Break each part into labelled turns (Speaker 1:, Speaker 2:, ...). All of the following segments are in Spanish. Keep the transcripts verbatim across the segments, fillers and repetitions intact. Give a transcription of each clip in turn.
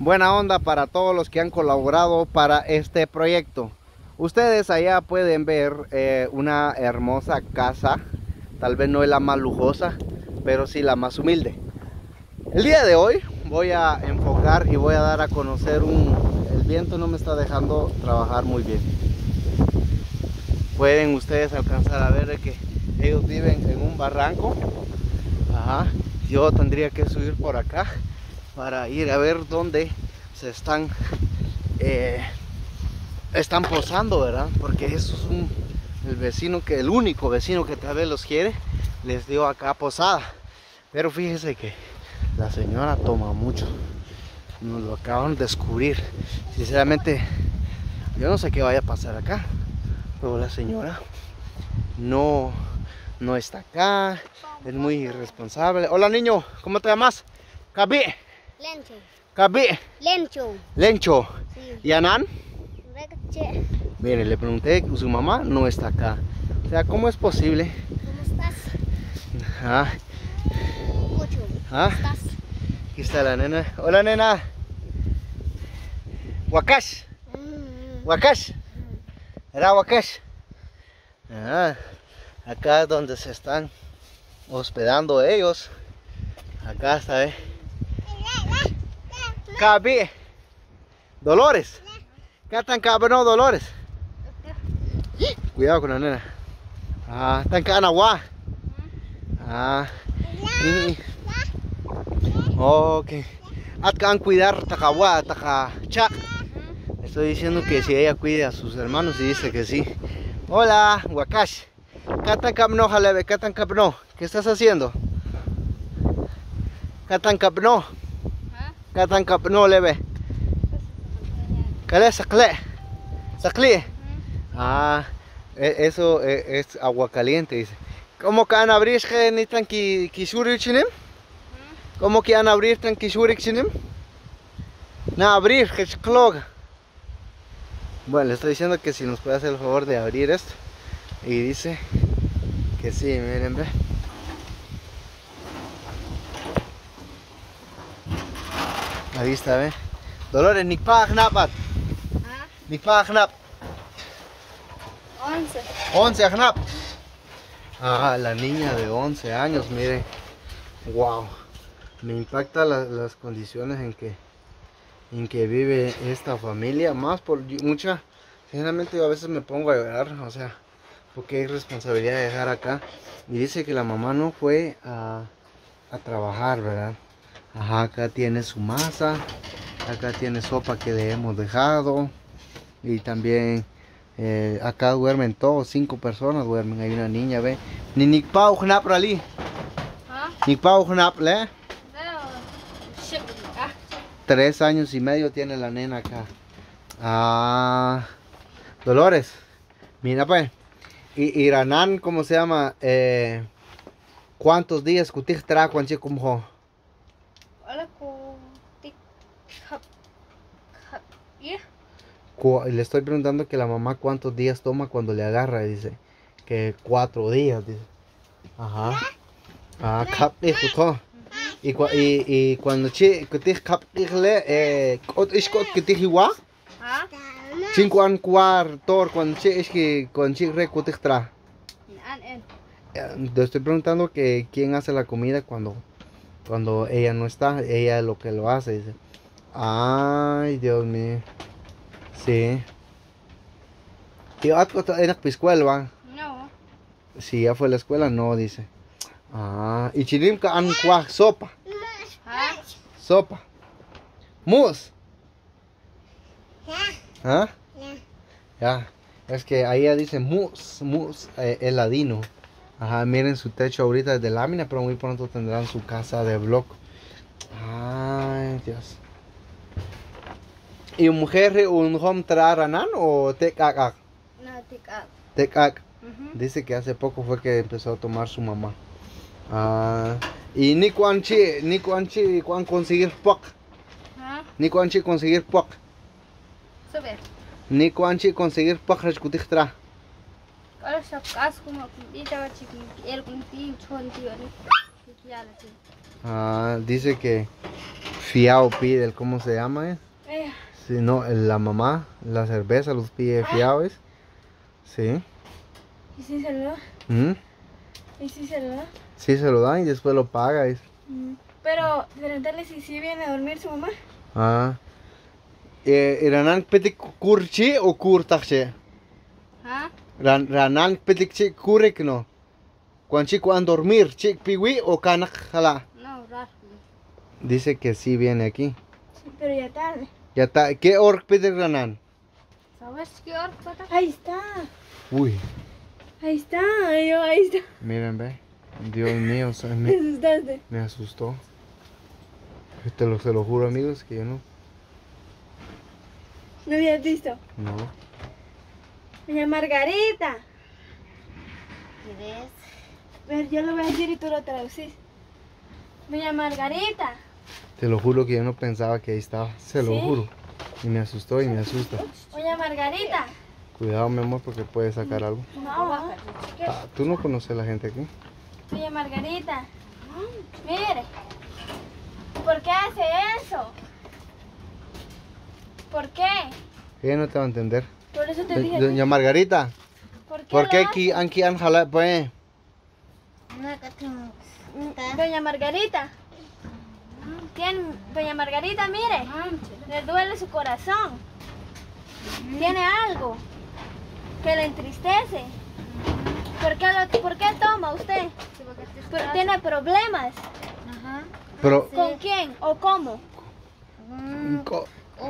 Speaker 1: buena onda para todos los que han colaborado para este proyecto. Ustedes allá pueden ver eh, una hermosa casa, tal vez no es la más lujosa, pero sí la más humilde. El día de hoy voy a enfocar y voy a dar a conocer un... El viento no me está dejando trabajar muy bien. Pueden ustedes alcanzar a ver que ellos viven en un barranco. Ajá. Yo tendría que subir por acá para ir a ver dónde se están eh, están posando, ¿verdad? Porque eso es un, el vecino que el único vecino que tal vez los quiere les dio acá posada. Pero fíjese que la señora toma mucho. Nos lo acaban de descubrir. Sinceramente, yo no sé qué vaya a pasar acá, pero la señora no, no está acá. Es muy irresponsable. Hola niño, ¿cómo te llamas? Cabi.
Speaker 2: Lencho.
Speaker 1: Cabi.
Speaker 2: Lencho.
Speaker 1: Lencho.
Speaker 2: Sí.
Speaker 1: ¿Y Anan?
Speaker 2: Reche.
Speaker 1: Mire, le pregunté que su mamá no está acá. O sea, ¿cómo es posible?
Speaker 2: ¿Cómo estás?
Speaker 1: Ah,
Speaker 2: Mucho.
Speaker 1: ah.
Speaker 2: ¿Cómo estás?
Speaker 1: Aquí está la nena. Hola nena. Wakash.
Speaker 2: Mm.
Speaker 1: Wakash. ¿Era Wakash? Ah, acá es donde se están hospedando ellos. Acá está, ¿eh? Cabi. Dolores. ¿Qué tan cabrón, Dolores? Cuidado con la nena. Ah, tan canagua. Ah. Y... ok. Atkan cuidar takagua, takacha. Estoy diciendo que si ella cuida a sus hermanos y dice que sí. Hola, Wakash. Katan kapno, jalebe, katan kapno. ¿Qué estás haciendo? Katan kapno. Katan kapno, lebe. ¿Qué es sakle? Sakle. Ah, eso es agua caliente, dice. ¿Cómo que van a abrir que ni tan ki kishuri chinim? ¿Cómo que van a abrir tan kishuri chinim? Na abrir, que es clog. Bueno, le estoy diciendo que si nos puede hacer el favor de abrir esto. Y dice que sí, miren, ve. Ahí está, ve. Dolores, ni pa knapat. Ni pa knap.
Speaker 2: once.
Speaker 1: once knap. Ah, la niña de once años, miren. Wow. Me impacta la, las condiciones en que en que vive esta familia, más por mucha, sinceramente yo a veces me pongo a llorar, o sea, porque hay responsabilidad de dejar acá. Y dice que la mamá no fue a, a trabajar, ¿verdad? Ajá, acá tiene su masa, acá tiene sopa que le hemos dejado, y también eh, acá duermen todos, cinco personas duermen, hay una niña, ve. Ni ni pau knap rali. Ni pau knap le. Tres años y medio tiene la nena acá. Ah, Dolores, mira pues. Y Iranan, ¿cómo se llama? Eh, ¿Cuántos días cutic tra cuanche como? Le estoy preguntando que la mamá cuántos días toma cuando le agarra, y dice que cuatro días, dice. Ajá. Ah, cap todo. Y, y, y cuando che cutic cap le eh ot iskot cutic igual. Cinco an cuarto cuando che es que con che re cutic tra. Te estoy preguntando que quién hace la comida cuando cuando ella no está, ella es lo que lo hace, dice. Ay, Dios mío. Sí. ¿Y en la escuela va?
Speaker 2: No.
Speaker 1: Si ya fue a la escuela, no, dice. Ah, y chilim ka an cuaj sopa. Sopa. Mus. ¿Ah? Ya. Es que ahí ya dice mus, mus, eh, heladino. Ajá, miren su techo ahorita es de lámina, pero muy pronto tendrán su casa de block. Ay, Dios. ¿Y mujer un home traranan o tekak?
Speaker 2: No, tekak.
Speaker 1: Tekak. Dice que hace poco fue que empezó a tomar su mamá. Ah, y ni cuanchi, ni cuanchi, cuan conseguir pok. Ni cuanchi conseguir pok.
Speaker 2: Saber.
Speaker 1: Ni cuanchi conseguir pok rescutir tra.
Speaker 2: Kalau sab kas kuma di jawa chikin el kun tin chon ti ani. Ya lo sé.
Speaker 1: Ah, dice que fiao pide, el- ¿cómo se llama? Eh?
Speaker 2: Eh,
Speaker 1: Si no, el- la mamá, la cerveza los pide fiao, ¿es? Sí.
Speaker 2: ¿Y si se lo da?
Speaker 1: ¿Mm?
Speaker 2: ¿Y si se lo da?
Speaker 1: Sí, se lo dan y después lo paga. ¿Es?
Speaker 2: Mm. Pero, preguntarle si sí viene a dormir su mamá.
Speaker 1: Ah. Eh, ¿Ranan pedik kurchi o kurtache?
Speaker 2: ¿Ah?
Speaker 1: Ran, Ranan pedik chik kurek no? Cuando chico an dormir, chik piwi o kanak jala.
Speaker 2: No, raro.
Speaker 1: Dice que sí viene aquí.
Speaker 2: Sí, pero ya tarde.
Speaker 1: Ya está. ¿Qué ork pedik Ranan?
Speaker 2: ¿Sabes qué hora? Ahí está.
Speaker 1: Uy,
Speaker 2: Ahí está. Ahí, ahí está.
Speaker 1: miren, ve. Dios mío, o sea,
Speaker 2: ¿Te
Speaker 1: me,
Speaker 2: asustaste?
Speaker 1: me asustó. Te lo, se lo juro, amigos, que yo no.
Speaker 2: ¿No habías visto?
Speaker 1: No.
Speaker 2: Doña Margarita.
Speaker 3: ¿Quieres?
Speaker 2: A ver, yo lo voy a decir y tú lo traducís. Doña Margarita.
Speaker 1: Te lo juro que yo no pensaba que ahí estaba. Se lo
Speaker 2: ¿Sí?
Speaker 1: juro. Y me asustó y me asusta.
Speaker 2: Doña Margarita.
Speaker 1: Cuidado, mi amor, porque puede sacar algo.
Speaker 2: No. ¿Qué?
Speaker 1: Ah, ¿tú no conoces a la gente aquí?
Speaker 2: Doña Margarita. Mire. ¿Por qué hace eso? ¿Por qué?
Speaker 1: Ella no te va a entender.
Speaker 2: Por eso te
Speaker 1: Do-
Speaker 2: dije.
Speaker 1: Doña Margarita,
Speaker 2: ¿Por qué?
Speaker 1: ¿por
Speaker 2: lo
Speaker 1: qué
Speaker 2: hace?
Speaker 1: aquí, aquí han jalado, pues?
Speaker 3: No, que tengo.
Speaker 2: Doña Margarita. Tiene, Doña Margarita, mire. Le duele su corazón. Tiene algo que le entristece. ¿Por qué, lo, ¿por qué toma usted? Por- ¿Tiene problemas?
Speaker 3: Ajá.
Speaker 1: Pero,
Speaker 2: ¿Con quién o cómo?
Speaker 1: co-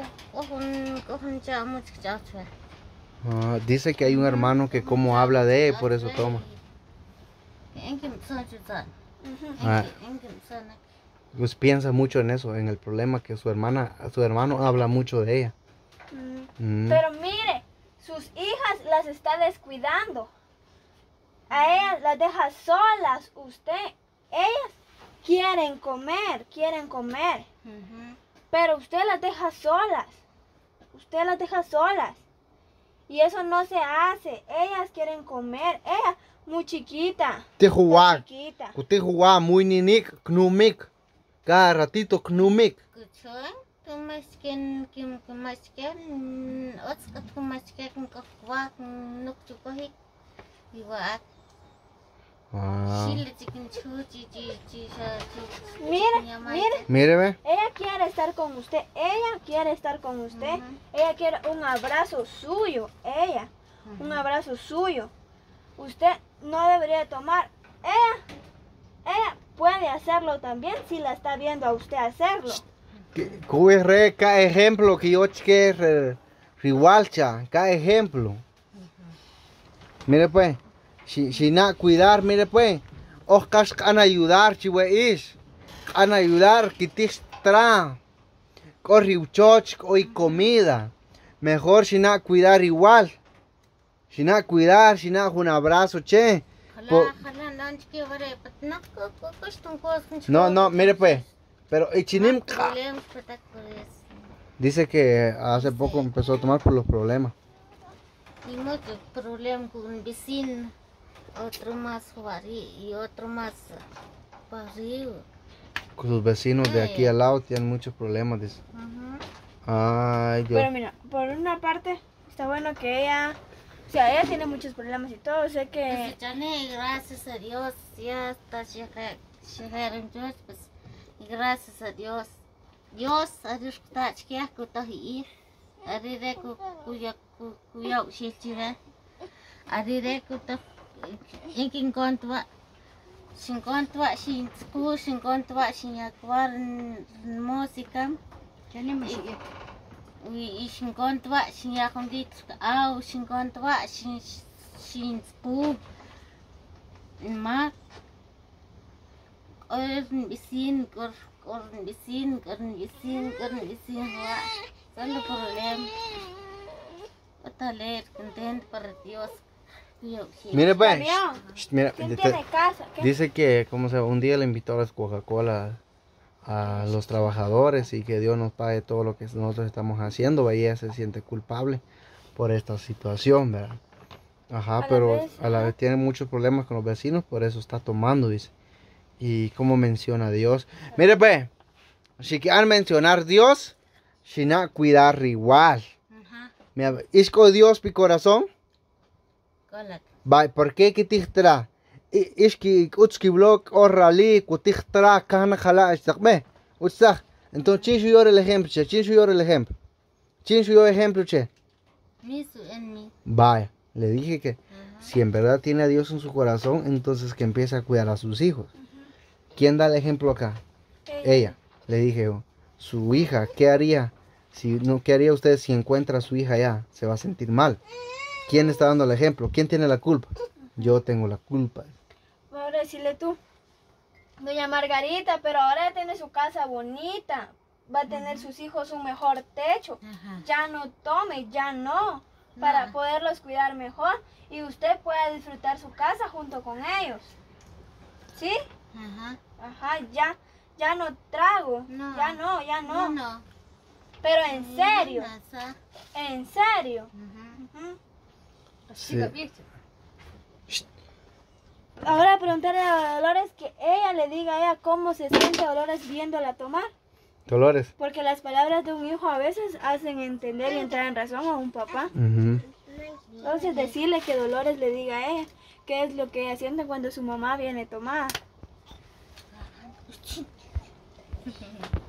Speaker 3: Cojan ya mucho ya.
Speaker 1: ah, dice que hay un hermano que como habla de él, por eso toma.
Speaker 3: En que son chutan.
Speaker 2: Ujú.
Speaker 1: Ah,
Speaker 3: En que son.
Speaker 1: pues piensa mucho en eso, en el problema que su hermana, su hermano habla mucho de ella.
Speaker 2: Mm.
Speaker 1: Mm.
Speaker 2: Pero mire, sus hijas las está descuidando. A ellas las deja solas usted. Ellas quieren comer, quieren comer. Pero usted las deja solas. Usted las deja solas. Y eso no se hace. Ellas quieren comer. Ella, muy chiquita.
Speaker 1: Te
Speaker 2: Muy
Speaker 1: jugar,
Speaker 2: chiquita.
Speaker 1: te jugar muy ninik, knumik, cada ratito knumik.
Speaker 3: Kuchuan, tu masken, kim kim masken, ots kat ku masken ko kwa nuk chukohi. Iwa
Speaker 1: Ah.
Speaker 3: Chile chicken chu chi chi chi chi.
Speaker 2: Mire, mire.
Speaker 1: Mire, ve.
Speaker 2: Ella quiere estar con usted. Ella quiere estar con usted.
Speaker 3: Ujú.
Speaker 2: Ella quiere un abrazo suyo. Ella. Un abrazo suyo. Usted no debería tomar. Ella. Ella puede hacerlo también si la está viendo a usted hacerlo.
Speaker 1: Cuy re, cada ejemplo que yo que re, riwalcha, cada ejemplo. Mire pues, si, si na cuidar, mire pues, oscas can ayudar, chihueis, can ayudar, que te extra, corri uchoch, hoy comida. Mejor si na cuidar igual. Si na cuidar, si na un abrazo, che. Po-
Speaker 3: Jala jala nanch que vare patnak ko ko kustung ko.
Speaker 1: No, no, mire pues, pero ichinim ka.
Speaker 3: Problemas patak por eso.
Speaker 1: Dice que hace poco empezó a tomar por los problemas.
Speaker 3: Y mucho problema con un vecino, otro más juari y otro más barrio.
Speaker 1: Con sus vecinos de aquí al lado tienen muchos problemas, dice. Ay, Dios.
Speaker 2: Pero mira, por una parte está bueno que ella, o sea, ella tiene muchos problemas y todo, sé que...
Speaker 3: Gracias a Dios, ya está llegaron Dios, pues, y gracias a Dios. Dios, a Dios está chiquia, que está ahí. A dire que cuya cuya ushilchira. A dire que está en que encontró se encontró sin school, se encontró sin actuar música.
Speaker 2: Ya ni me sigue.
Speaker 3: Y se encontró sin acondit, au se encontró sin sin school. Ma orang bisin kor orang bisin orang bisin orang bisin wa solo problema otra leer contento para Dios.
Speaker 1: Mire pues,
Speaker 2: Camión.
Speaker 1: Shh, mira,
Speaker 2: ¿Quién
Speaker 1: te-
Speaker 2: tiene casa? ¿Qué?
Speaker 1: dice que como se un día le invitó a las Coca-Cola a los trabajadores y que Dios nos pague todo lo que nosotros estamos haciendo, y ella se siente culpable por esta situación, ¿verdad? Ajá,
Speaker 2: A la
Speaker 1: pero
Speaker 2: vez,
Speaker 1: a la
Speaker 2: ajá.
Speaker 1: vez tiene muchos problemas con los vecinos, por eso está tomando, dice. ¿Y cómo menciona a Dios? Mire pues, si quieren mencionar Dios, si no cuidar igual.
Speaker 3: Ajá.
Speaker 1: ¿Isco Dios mi corazón?
Speaker 3: Correcto.
Speaker 1: Vai, ¿por qué que tixtra? Isqui utski blog orrali kutixtra kana jala estakme. Utsag. Entonces, ¿quién suyo el ejemplo? Che? ¿Quién suyo el ejemplo? ¿Quién suyo ejemplo, che?
Speaker 3: Misu en mí.
Speaker 1: Vaya, le dije que
Speaker 3: Ajá.
Speaker 1: si en verdad tiene a Dios en su corazón, entonces que empiece a cuidar a sus hijos. ¿Quién da el ejemplo acá?
Speaker 2: Ella.
Speaker 1: Ella. Le dije yo, su hija, ¿qué haría? Si no, ¿qué haría usted si encuentra a su hija allá? Se va a sentir mal. ¿Quién está dando el ejemplo? ¿Quién tiene la culpa? Yo tengo la culpa.
Speaker 2: Ahora decirle tú, doña Margarita, pero ahora ya tiene su casa bonita, va a tener sus hijos un mejor techo,
Speaker 3: Ajá.
Speaker 2: ya no tome, ya no, para
Speaker 3: No.
Speaker 2: poderlos cuidar mejor y usted pueda disfrutar su casa junto con ellos. ¿Sí?
Speaker 3: Ajá.
Speaker 2: Ajá, ya, ya no trago,
Speaker 3: No.
Speaker 2: ya no, ya no,
Speaker 3: No, no.
Speaker 2: pero en serio,
Speaker 3: Nasa.
Speaker 2: en serio.
Speaker 3: Ajá.
Speaker 2: Ujú.
Speaker 1: Sí.
Speaker 2: Ahora preguntarle a Dolores que ella le diga a ella cómo se siente Dolores viéndola tomar.
Speaker 1: Dolores.
Speaker 2: Porque las palabras de un hijo a veces hacen entender y entrar en razón a un papá.
Speaker 1: Ujú.
Speaker 2: Entonces decirle que Dolores le diga a ella qué es lo que ella siente cuando su mamá viene tomada.